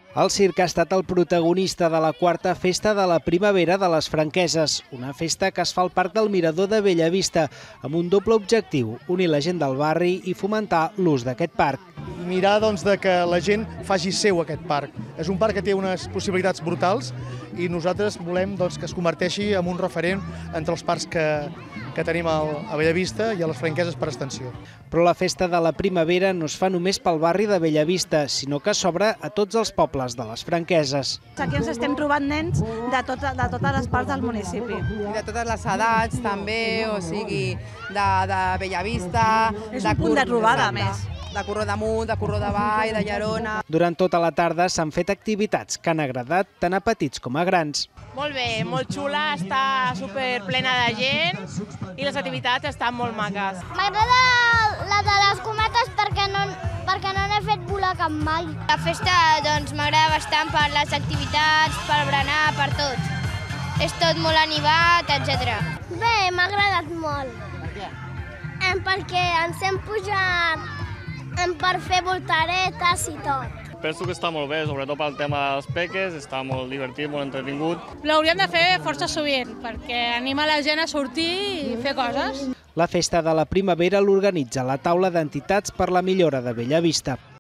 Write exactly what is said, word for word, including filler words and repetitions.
El circ ha estat el protagonista de la quarta Festa de la Primavera de les Franqueses, una festa que es fa al Parc del Mirador de Bellavista, amb un doble objectiu, unir la gent del barri i fomentar l'ús d'aquest parc. Mirar doncs, de que la gent faci seu aquest parc. És un parc que té unes possibilitats brutals i nosaltres volem doncs, que es converteixi en un referent entre els parcs que, que tenim a Bellavista i a les Franqueses per extensió. Però la Festa de la Primavera no es fa només pel barri de Bellavista, sinó que s'obre a tots els pobles de les Franqueses. Aquí ens estem trobant nens de, tot, de totes les parts del municipi. I de totes les edats també, o sigui, de, de Bellavista... És un punt de trobada, a més. De Corró d'Amunt, de Corró d'Avall, de Llerona... Durant tota la tarda s'han fet activitats que han agradat tant a petits com a grans. Molt bé, molt xula, està super plena de gent i les activitats estan molt maques. M'agrada la de les cometes perquè no, perquè no n'he fet volar cap mai. La festa doncs, m'agrada bastant per les activitats, per berenar, per tot. És tot molt animat, etcètera. Bé, m'ha agradat molt. Per què? Eh, perquè ens hem pujat eh, per fer voltaretes i tot. Penso que està molt bé, sobretot pel tema dels peques, està molt divertit, molt entretingut. L'hauríem de fer força sovint, perquè anima la gent a sortir i fer coses. La Festa de la Primavera l'organitza la Taula d'Entitats per la Millora de Bellavista.